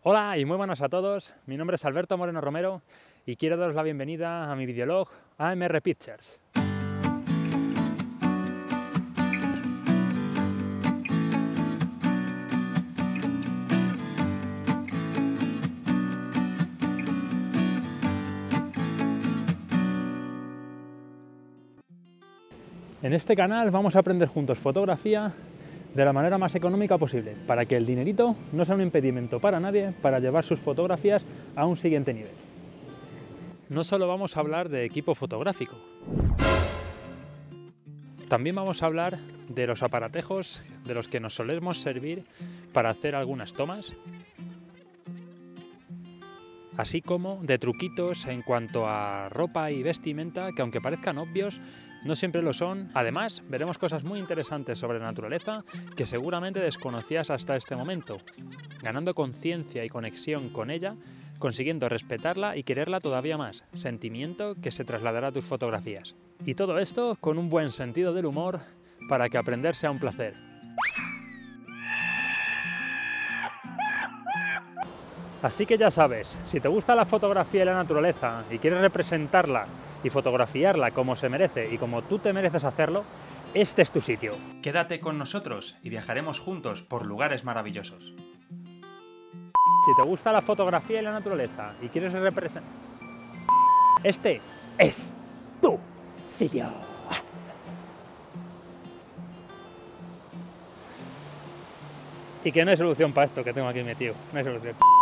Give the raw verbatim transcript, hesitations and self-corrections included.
Hola y muy buenas a todos, mi nombre es Alberto Moreno Romero y quiero daros la bienvenida a mi videolog A M R Pictures. En este canal vamos a aprender juntos fotografía de la manera más económica posible, para que el dinerito no sea un impedimento para nadie para llevar sus fotografías a un siguiente nivel. No solo vamos a hablar de equipo fotográfico, también vamos a hablar de los aparatejos de los que nos solemos servir para hacer algunas tomas, así como de truquitos en cuanto a ropa y vestimenta que, aunque parezcan obvios, no siempre lo son. Además, veremos cosas muy interesantes sobre la naturaleza que seguramente desconocías hasta este momento, ganando conciencia y conexión con ella, consiguiendo respetarla y quererla todavía más, sentimiento que se trasladará a tus fotografías. Y todo esto con un buen sentido del humor para que aprender sea un placer. Así que ya sabes, si te gusta la fotografía y la naturaleza y quieres representarla y fotografiarla como se merece y como tú te mereces hacerlo, este es tu sitio. Quédate con nosotros y viajaremos juntos por lugares maravillosos. Si te gusta la fotografía y la naturaleza y quieres representar... Este es tu sitio. Y que no hay solución para esto que tengo aquí metido. No hay solución.